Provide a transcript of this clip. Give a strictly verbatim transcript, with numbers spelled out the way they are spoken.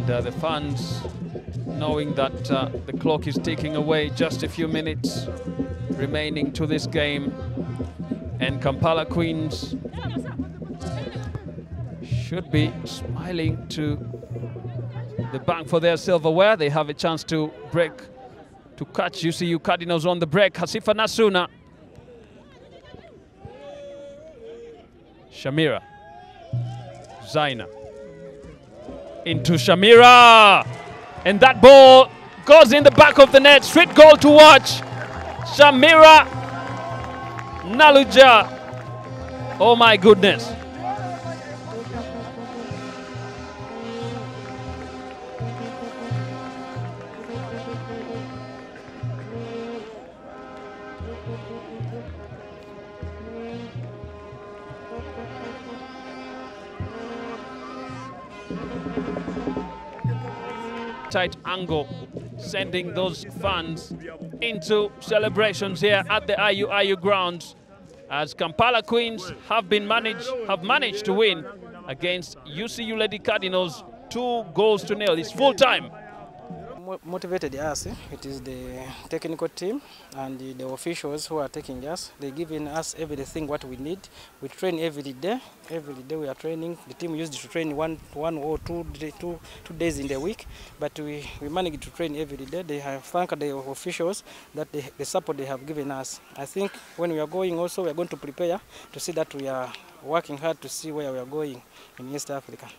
And uh, the fans, knowing that uh, the clock is ticking away, just a few minutes remaining to this game, and Kampala Queens should be smiling to the bank for their silverware. They have a chance to break, to catch U C U Cardinals on the break. Hasifa Nasuna. Shamira. Zaina. Into Shamira. And that ball goes in the back of the net. Sweet goal to watch. Shamira Naluja. Oh my goodness. Tight angle, sending those fans into celebrations here at the I U I U grounds, as Kampala Queens have been managed have managed to win against U C U Lady Cardinals two goals to nil. It's full time. Motivated us, it is the technical team and the, the officials who are taking us. They're giving us everything what we need. We train every day. Every day we are training. The team used to train one, one or two, two, two days in the week, but we, we managed to train every day. They have thanked the officials that they, the support they have given us. I think when we are going also, we are going to prepare to see that we are working hard to see where we are going in East Africa.